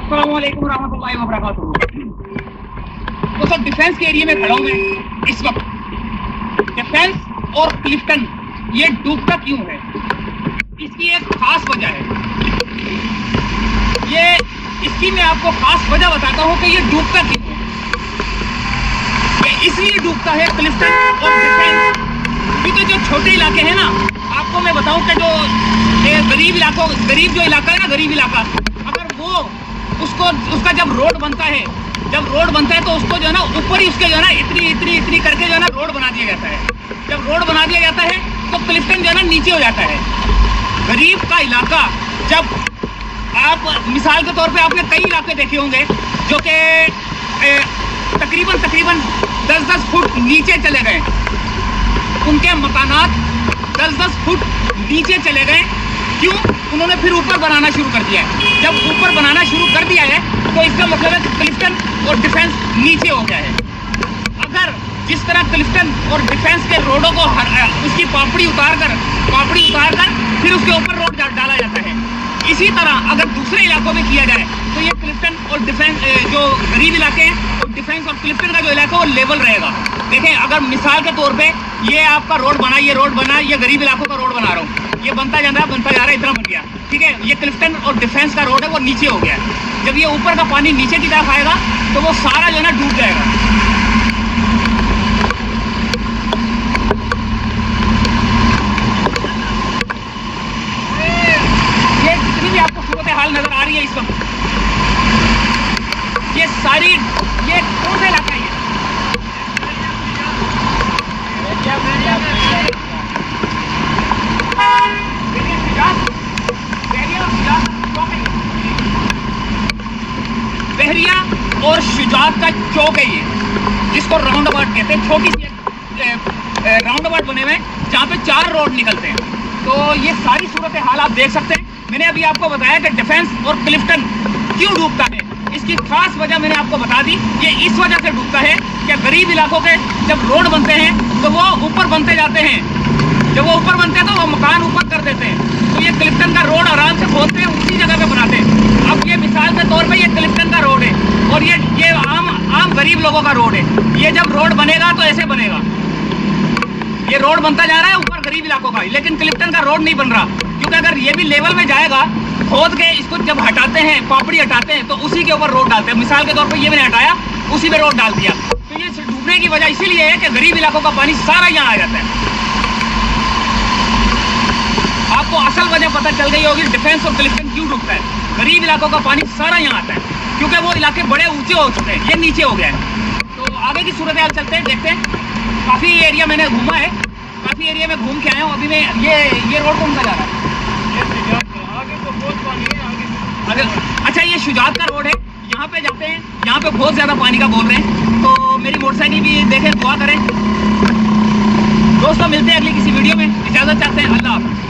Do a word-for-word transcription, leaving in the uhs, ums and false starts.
अस्सलाम वालेकुम रहमतुल्लाहि व बरकातुहू। तो सर डिफेंस के एरिया में खड़ा हूँ मैं इस वक्त। डिफेंस और क्लिफ्टन ये डूबता क्यों है, इसकी एक खास वजह है। ये इसकी मैं आपको खास वजह बताता हूँ कि ये डूबता क्यों है। ये इसलिए डूबता है क्लिफ्टन और डिफेंस क्योंकि जो छोटे इलाके हैं ना, आपको मैं बताऊं कि जो गरीब इलाकों गरीब जो इलाका है ना, गरीब इलाका, अगर वो उसको उसका जब रोड बनता है जब रोड बनता है तो उसको जो है ना ऊपर ही उसके जो है ना इतनी इतनी इतनी करके जो है ना रोड बना दिया जाता है। जब रोड बना दिया जाता है तो क्लिफ्टन जो है ना नीचे हो जाता है। गरीब का इलाका, जब आप मिसाल के तौर पे आपने कई इलाके देखे होंगे जो कि तकरीबन तकरीबन दस दस फुट नीचे चले गए, उनके मकानात दस दस फुट नीचे चले गए। क्यों? उन्होंने फिर ऊपर बनाना शुरू कर दिया है। जब ऊपर बनाना शुरू कर दिया है तो इसका मतलब है कि क्लिफ्टन और डिफेंस नीचे हो गया है। अगर जिस तरह क्लिफ्टन और डिफेंस के रोडों को हर, उसकी पापड़ी उतार कर पापड़ी उतार कर फिर उसके ऊपर रोड डाला जाता है, इसी तरह अगर दूसरे इलाकों में किया जाए तो ये क्लिफ्टन और डिफेंस जो गरीब इलाके हैं और डिफेंस और क्लिफ्टन का जो इलाका है वो लेवल रहेगा। देखें, अगर मिसाल के तौर पे ये आपका रोड बना ये रोड बना ये गरीब इलाकों का रोड बना रहा हूँ, ये बनता जा रहा है बनता जा रहा है इतना बन गया, ठीक है। ये क्लिफ्टन और डिफेंस का रोड है वो नीचे हो गया है। जब ये ऊपर का पानी नीचे की तरफ आएगा तो वो सारा जो है ना डूब जाएगा। ये जितनी भी आपको सूरत हाल नजर आ रही है इस वक्त, ये सारी ये कौन सा इलाका है? बहरिया और शुजात का चौक है ये, जिसको राउंड अबाउट कहते हैं। छोटी सी राउंड अबाउट बने हुए हैं जहाँ पे चार रोड निकलते हैं। तो ये सारी सूरत हाल आप देख सकते हैं। मैंने अभी आपको बताया कि डिफेंस और क्लिफ्टन क्यों डूबता है, इसकी खास वजह मैंने आपको बता दी। ये इस वजह से डूबता है कि गरीब इलाकों के जब रोड बनते हैं तो वो ऊपर बनते जाते हैं। जब वो ऊपर बनते हैं तो वो मकान ऊपर कर देते हैं, तो ये क्लिफ्टन का रोड आराम से खोदते हैं, उसी जगह पे बनाते हैं। अब ये मिसाल के तौर पे ये क्लिफ्टन का रोड है और ये ये आम आम गरीब लोगों का रोड है। ये जब रोड बनेगा तो ऐसे बनेगा, ये रोड बनता जा रहा है ऊपर गरीब इलाकों का, लेकिन क्लिफ्टन का रोड नहीं बन रहा। क्योंकि अगर ये भी लेवल में जाएगा, खोद के इसको जब हटाते हैं, पापड़ी हटाते हैं, तो उसी के ऊपर रोड डालते हैं। मिसाल के तौर पर ये मैंने हटाया, उसी में रोड डाल दिया। तो ये डूबने की वजह इसीलिए है कि गरीब इलाकों का पानी सारा यहाँ आ जाता है। आपको असल वजह पता चल गई होगी डिफेंस और क्लिफ्टन क्यों डूबता है। गरीब इलाकों का पानी सारा यहाँ आता है क्योंकि वो इलाके बड़े ऊंचे हो चुके हैं, ये नीचे हो गया है। तो आगे की सूरत हाल चलते हैं, देखते हैं। काफ़ी एरिया मैंने घूमा है, काफ़ी एरिया में घूम के आया हूँ। अभी मैं ये ये रोड कौन सा जा रहा है? आगे तो बहुत पानी है आगे। अच्छा, ये शुजात का रोड है, यहाँ पे जाते हैं। यहाँ पे बहुत ज़्यादा पानी का बोल रहे हैं, तो मेरी मोटरसाइकिल भी देखें, दुआ करें। दोस्तों, मिलते हैं अगली किसी वीडियो में। इजाज़त चाहते हैं। अल्लाह हाफ़िज़।